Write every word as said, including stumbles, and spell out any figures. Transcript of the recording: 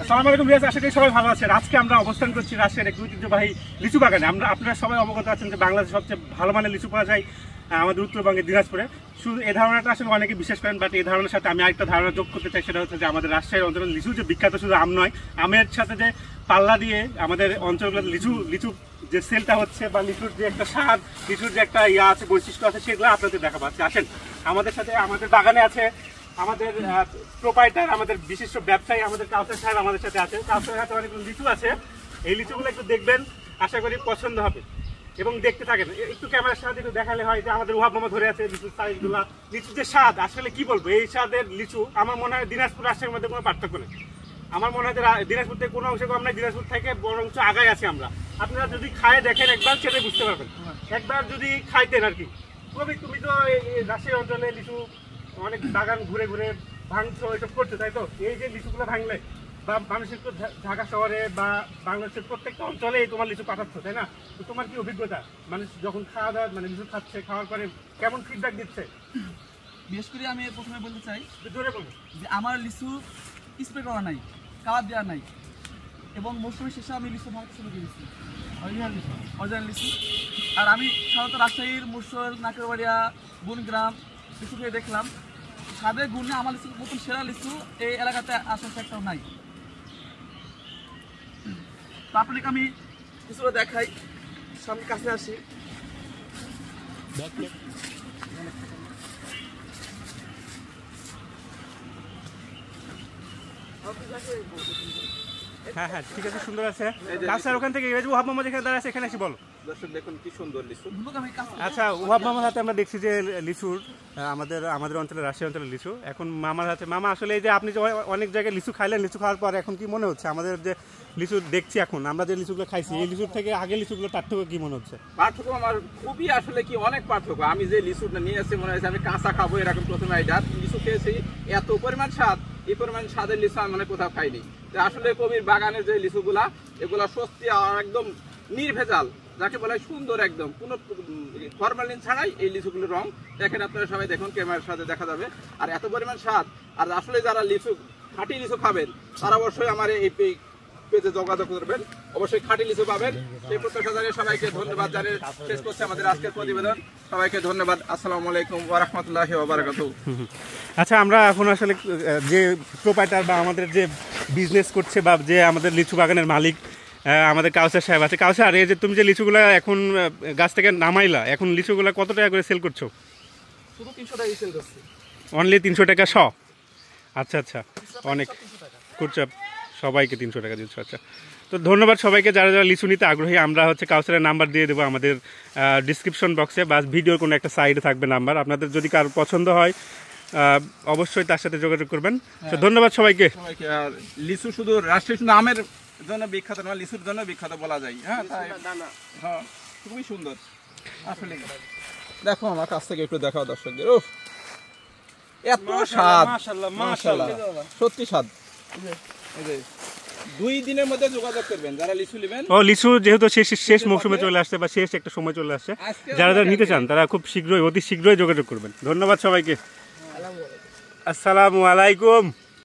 আসসালামু আলাইকুম ভিউয়ার্স, আশা করি সবাই ভালো আছেন। আজকে আমরা অবস্থান করছি রাজশাহীর এক ঐতিহ্যবাহী লিচু বাগানে। আমরা আপনারা সবাই অবগত আছেন যে বাংলাদেশে সবচেয়ে ভালো মানের লিচু পাওয়া যায় আমাদের উত্তরবঙ্গের দিনাজপুরে। শুধু এই ধারণাটা আসলে অনেকে বিশ্বাস করেন, বাট এই ধারণার সাথে আমি আরেকটা ধারণা যোগ করতে চাই। সেটা হচ্ছে যে আমাদের রাজশাহীর অঞ্চলে লিচু যে বিখ্যাত, শুধু আম নয়, আমের সাথে যে পাল্লা দিয়ে আমাদের অঞ্চলগুলো লিচু লিচু যে সেলটা হচ্ছে বা লিচুর যে একটা স্বাদ, লিচুর যে একটা ইয়া আছে, বৈশিষ্ট্য আছে, সেগুলো আপনাদের দেখা পাচ্ছে। আসেন আমাদের সাথে, আমাদের বাগানে আছে আমাদের প্রোপাইটার, আমাদের বিশিষ্ট ব্যবসায়ী, আমাদের কাউসার সাহেব আমাদের সাথে আছে। কাউসার সাথে অনেকগুলো লিচু আছে, এই লিচুগুলো একটু দেখবেন, আশা করি পছন্দ হবে এবং দেখতে থাকেন। একটু ক্যামেরার সাথে একটু দেখালে হয় যে আমাদের ওহাব মামা ধরে আছে লিচুর সাইজগুলো। লিচুর যে স্বাদ, আসলে কি বলবো, এই স্বাদের লিচু আমার মনে হয় দিনাজপুর রাজশাহীর মধ্যে কোনো পার্থক্য নেই। আমার মনে হয় যে দিনাজপুর থেকে কোনো অংশে কম নাই, দিনাজপুর থেকে বরঞ্চ আগায় আছে আমরা। আপনারা যদি খায় দেখেন একবার, সেটাই বুঝতে পারবেন। একবার যদি খাইতেন আর কি। কবি, তুমি তো এই রাজশাহী অঞ্চলে লিচু অনেক বাগান ঘুরে ঘুরে ভাঙছো, এসব করছো, তাই তো? এই যে লিচুগুলো ভাঙলে বা মানুষের তো ঢাকা শহরে বা বাংলাদেশের প্রত্যেকটা অঞ্চলে তোমার লিচু পাঠাচ্ছ, তাই না? তো তোমার কি অভিজ্ঞতা, মানুষ যখন খাওয়া দাওয়া মানে লিচু খাচ্ছে, খাওয়ার পরে কেমন ফিডব্যাক দিচ্ছে? বিশেষ করে আমি প্রথমে বলতে চাই জোরে বলবো যে আমার লিচু স্প্রে করা নাই, কালার দেওয়া নাই, এবং মৌসুমের শেষে আমি লিচু ভাঙতে শুরু করেছি, অরিজিনাল লিচু অরিজিনাল লিচু। আর আমি সাধারণত রাজশাহীর মুরসল, নাকেরবাড়িয়া, বুনগ্রাম লিচু খেয়ে দেখলাম, স্বাদের গুণে আমার লিচু মতন সেরা লিচু এই এলাকাতে আশেপাশে একটাও নাই। তো আপনাকে আমি লিচুটা দেখাই, সামনে কাছে আসি। হ্যাঁ হ্যাঁ ঠিক আছে, সুন্দর আছে। কাউসার ওখান থেকে ওহাব মামা যেখানে দাঁড়া আছে এখানে এসে বলো। দর্শক দেখুন কি সুন্দর লিচু। আচ্ছা, ওহাব মামার হাতে আমরা দেখছি যে লিচুর, আমাদের আমাদের অঞ্চলে, রাজশাহী অঞ্চলের লিচু। এখন মামার হাতে, মামা আসলে এই যে আপনি যে অনেক জায়গায় লিচু খাইলেন, লিচু খাওয়ার পর এখন কি মনে হচ্ছে? আমাদের যে লিচু দেখছি এখন, আমরা যে লিচুগুলো খাইছি, এই লিচুর থেকে আগে লিচুগুলো পার্থক্য কি মনে হচ্ছে? পার্থক্য আমার খুবই আসলে কি অনেক পার্থক্য। আমি যে লিচুটা নিয়ে আসছি মনে হচ্ছে আমি কাঁচা খাবো, এরকম প্রথমে আইডা লিচু খেয়েছি, এত পরিমাণ স্বাদ, এই পরিমাণ স্বাদের লিচু আমি মানে কোথাও খাইনি। আসলে কবির বাগানের যে লিচুগুলা, এগুলা সত্যি আর একদম নির্ভেজাল, যাকে বলা হয় সুন্দর, একদম কোনো ফরমালিন ছাড়াই এই লিচুগুলোর রং। দেখেন আপনারা সবাই দেখুন, ক্যামেরার সাথে দেখা যাবে। আর এত পরিমাণ স্বাদ। আর আসলে যারা লিচু খাঁটি লিচু খাবেন তারা অবশ্যই আমার এই পেজে যোগাযোগ করবেন, অবশ্যই খাঁটি লিচু পাবেন। সেই প্রত্যাশা জানিয়ে সবাইকে ধন্যবাদ জানিয়ে শেষ করছে আমাদের আজকের প্রতিবেদন। সবাইকে ধন্যবাদ। আসসালামু আলাইকুম ওয়া রাহমাতুল্লাহি ওয়া বারাকাতুহু। আচ্ছা, আমরা এখন আসলে যে প্রোপাইটার বা আমাদের যে বিজনেস করছে বা যে আমাদের লিচু বাগানের মালিক আমাদের কাউসার সাহেব আছে। কাউসার, এই যে তুমি যে লিচুগুলো এখন গাছ থেকে নামাইলা, এখন লিচুগুলো কত টাকা করে সেল করছো? শুধু তিনশো টাকা সেল করছি। অনলি তিনশো টাকা শ? আচ্ছা আচ্ছা, অনেক খুচরা সবাইকে তিনশো টাকা দিচ্ছ। আচ্ছা, তো ধন্যবাদ সবাইকে যারা যারা লিচু নিতে আগ্রহী। আমরা হচ্ছে কাউসারের নাম্বার দিয়ে দেবো আমাদের ডিসক্রিপশন বক্সে, বা ভিডিওর কোনো একটা সাইডে থাকবে নাম্বার। আপনাদের যদি কারো পছন্দ হয় অবশ্যই তার সাথে যোগাযোগ করবেন। তো ধন্যবাদ সবাইকে। আর লিচু শুধু রাজশাহী শুধু আমের জন্য বিখ্যাত নয়, লিচুর জন্য বিখ্যাত বলা যায়। হ্যাঁ হ্যাঁ, খুবই সুন্দর আসলে। দেখো আমার কাছ থেকে একটু দেখাও দর্শকদের। ও এত স্বাদ, মাশাআল্লাহ, সত্যি স্বাদ। দুই দিনের মধ্যে যোগাযোগ করবেন যারা লিচু নেবেন। ও লিচু যেহেতু শেষ শেষ মৌসুমে চলে আসছে বা শেষ একটা সময় চলে আসছে, যারা যারা নিতে চান তারা খুব শীঘ্রই, অতি শীঘ্রই যোগাযোগ করবেন। ধন্যবাদ সবাইকে। আসসালামু আলাইকুম।